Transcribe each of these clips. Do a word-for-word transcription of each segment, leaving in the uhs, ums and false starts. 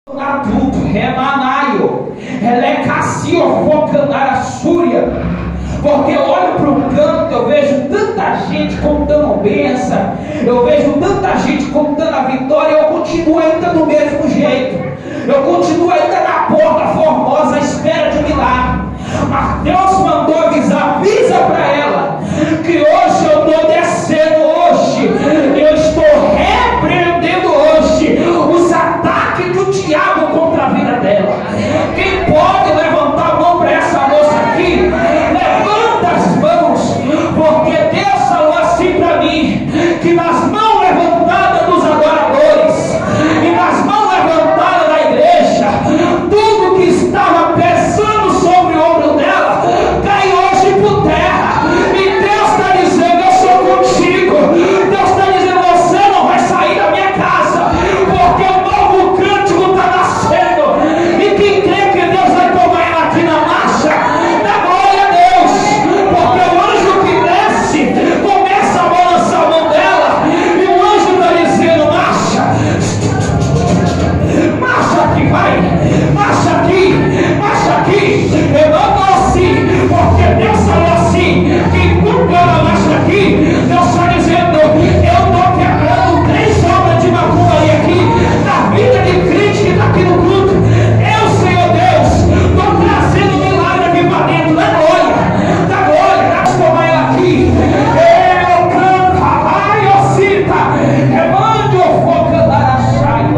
Adulto, remanaio, elecacio, focanar a súria. Porque eu olho para o canto, eu vejo tanta gente contando bênção, eu vejo tanta gente contando a vitória, eu continuo ainda do mesmo jeito, eu continuo ainda na porta formosa à espera de um milagre. Mas Deus mandou avisar, avisa para ela, que hoje eu estou descendo, hoje eu estou repreendendo hoje os ataques do diabo contra a vida dela. Quem pode levantar a mão para essa moça aqui? Levanta as mãos, porque Deus falou assim para mim, que nas mãos levantadas dos adoradores e nas mãos levantadas da igreja, tudo que estava pesando sobre o ombro dela cai hoje por terra. E Deus está dizendo, eu sou contigo. Deus está dizendo, você não vai sair da minha casa, porque o novo cântico está nascendo. E quem crê que Deus vai tomar ela aqui na marcha, dá glória a Deus, porque o anjo que desce começa a balançar a mão dela, e o anjo está dizendo, marcha, marcha aqui, vai, marcha aqui, marcha aqui. Eu não estou assim, porque Deus falou assim, que enquanto ela marcha aqui, Deus está dizendo, eu estou quebrando três obras de macumba aqui, na vida de crente que está aqui no culto. Eu, Senhor Deus, estou trazendo um milagre aqui para dentro, da glória, da glória, da tomar ela aqui. Eu canto, ai, eu cita, remando o fogo da chaia.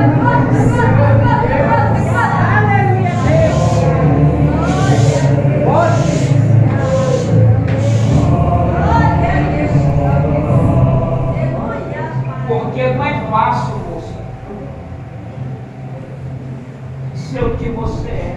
Porque não é fácil, moça, ser o que você é.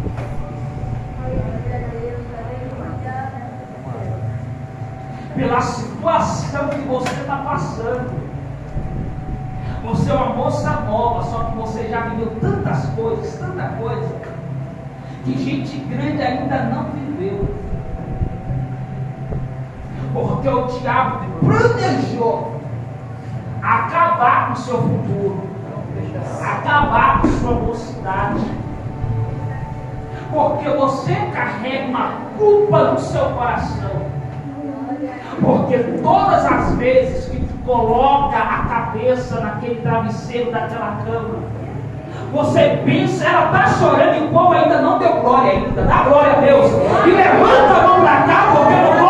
Pela situação que você está passando. Você é uma moça nova, só que você já viveu tantas coisas, tanta coisa, que gente grande ainda não viveu. Porque o diabo planejou acabar com o seu futuro, acabar com sua mocidade, porque você carrega uma culpa no seu coração, porque todas as vezes que tu coloca a cabeça naquele travesseiro daquela cama, você pensa, ela está chorando e o povo ainda não deu glória ainda, dá glória a Deus, e levanta a mão para cá, porque não